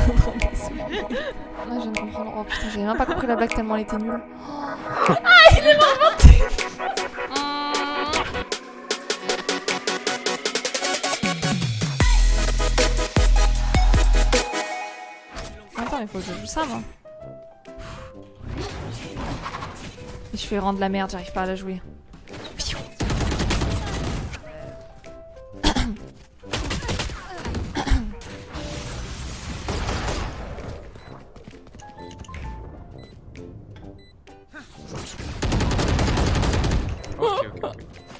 Trop déçu. Là, je viens de comprendre. Oh putain, j'avais même pas compris la blague tellement elle était nulle. Ah, il est remonté. Attends, il faut que je joue ça, moi. Je fais vraiment de la merde, j'arrive pas à la jouer. Ok.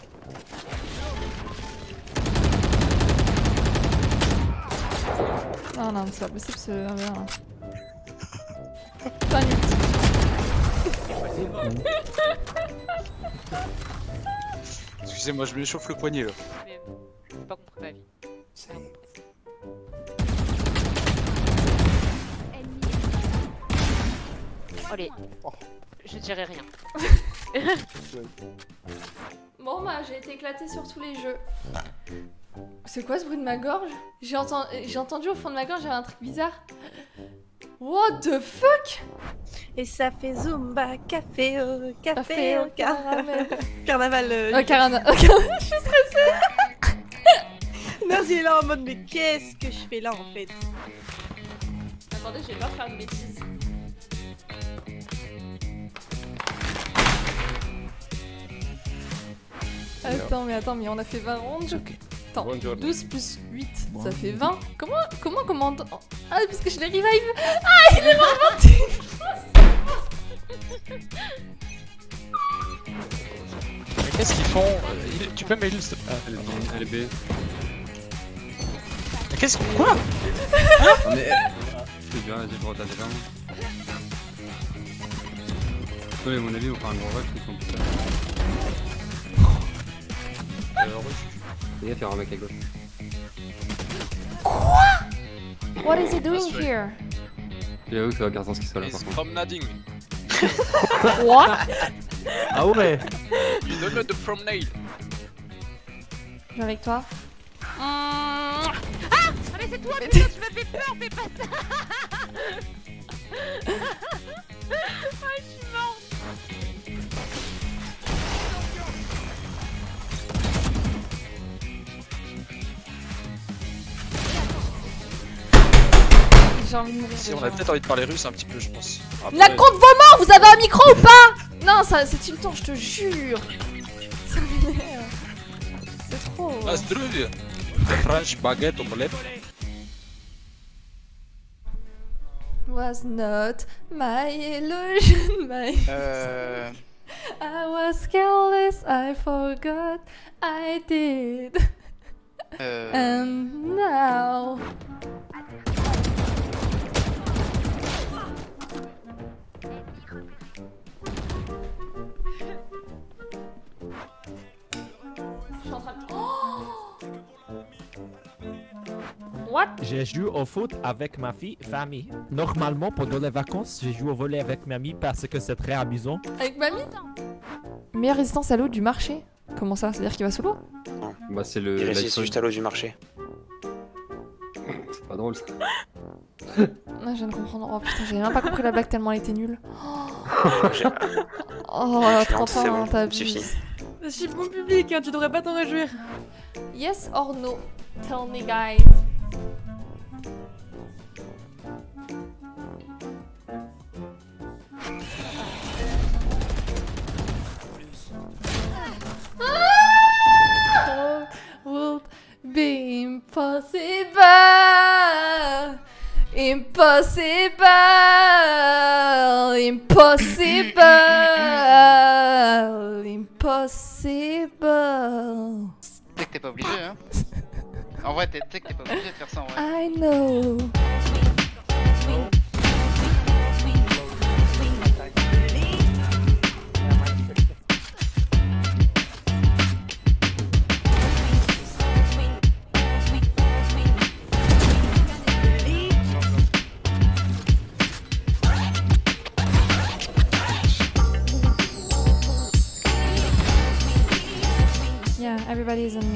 Non, c'est pas possible ce 1v1. Panique. Excusez-moi, je m'échauffe le poignet là. Mais j'ai pas compris ma vie. Allez, je dirais rien. Bon bah j'ai été éclatée sur tous les jeux. C'est quoi ce bruit de ma gorge? J'ai entendu au fond de ma gorge, j'avais un truc bizarre. What the fuck? Et ça fait Zumba, café, Café au caramel. Carnaval. Ok, je suis stressée. Naz il est là en mode mais qu'est-ce que je fais là en fait? Attendez, je vais pas faire une bêtise. Attends, mais on a fait 20 rondes. Attends, 12 plus 8, ça fait 20. Comment Ah, parce que je l'ai revive. Ah, il est remonté. Mais qu'est-ce qu'ils font? Tu peux m'aider s'il te plaît? Elle est B. Mais qu'est-ce que... Quoi? C'est bien, j'ai droit d'aller là. Oui, à mon avis, on fera un gros rush, ils sont plus là. Les gars, il y aura un mec à gauche. What is he doing here? J'avoue que ça va bien sens qu'il soit là par He's contre. promenading. What? Ah ouais. You don't know the promenade. Je viens avec toi. Ah mais c'est toi putain, tu m'as fait peur, fais pas ça. Ah je suis morte. J'ai envie de mourir. Si, on déjà. a peut-être envie de parler russe un petit peu, je pense. Après, La compte vos morts, vous avez un micro ou pas? Non, ça c'est tiltant, je te jure. Ça m'énerve. C'est trop. Здравия. The French baguette omelette. Was not my illusion, my... I was careless, I forgot I did. And now... Je suis en train de... Oh! What? J'ai joué au foot avec ma famille. Normalement, pendant les vacances, j'ai joué au volley avec mamie parce que c'est très amusant. Avec mamie? Meilleure résistance à l'eau du marché? Comment ça? C'est-à-dire qu'il va sous l'eau? Bah, c'est le. Il résiste juste à l'eau du marché. C'est pas drôle ça. Ah, je viens de comprendre. Oh putain, j'avais même pas compris la blague tellement elle était nulle. Oh, C'est bon, t'abuses. suffit. Je suis bon public, hein, tu devrais pas t'en réjouir. Yes or no? Tell me, guys. Ah! Would be impossible. Impossible. Impossible. Impossible. T'es que t'es pas obligé, hein. En vrai, t'es que t'es pas obligé de faire ça en vrai. I know. Yeah, everybody's on me.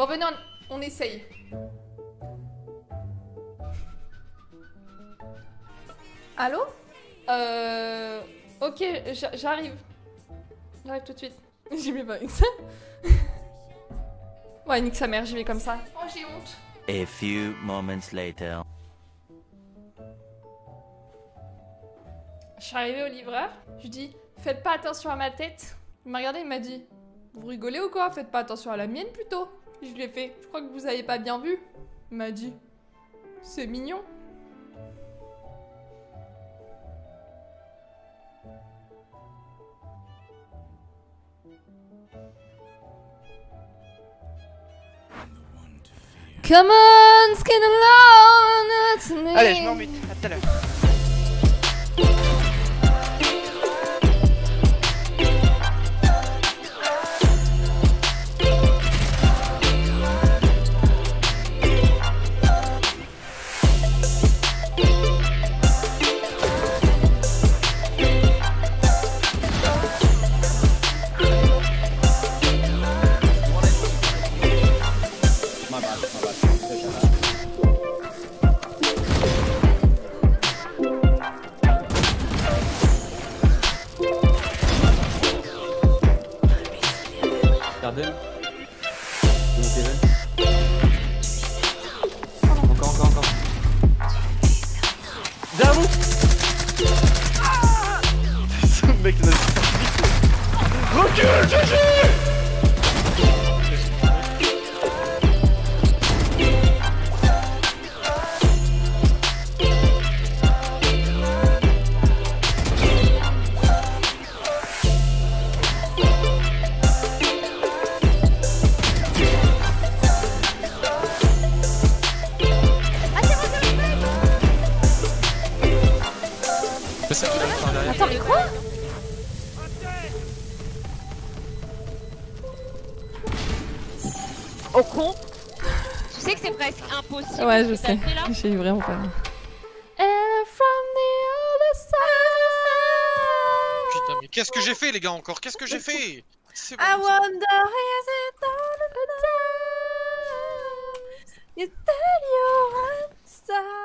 Bon, venez, on essaye. Allô? Ok, j'arrive. J'arrive tout de suite. J'y vais pas avec ça. Ouais, nique sa mère, j'y vais comme ça. Oh, j'ai honte. A few moments later. Je suis arrivée au livreur, je lui dis faites pas attention à ma tête. Il m'a regardé, il m'a dit vous rigolez ou quoi? Faites pas attention à la mienne plutôt. Je lui ai fait je crois que vous avez pas bien vu. Il m'a dit c'est mignon. Come on, skin alone, it's me. Allez, je m'en mute, à tout à l'heure. Gardez-le. Encore. Derrière vous. Ce mec il a recule, GG. Attends, mais quoi? Au con. Tu sais que c'est presque impossible. Ouais, ce je que t'as sais. fait, là. J'ai vraiment pas. And from the other side. Putain, mais qu'est-ce que j'ai fait, les gars, encore? Qu'est-ce que j'ai fait? C'est bon, I c'est bon. wonder is it all the time you tell your answer.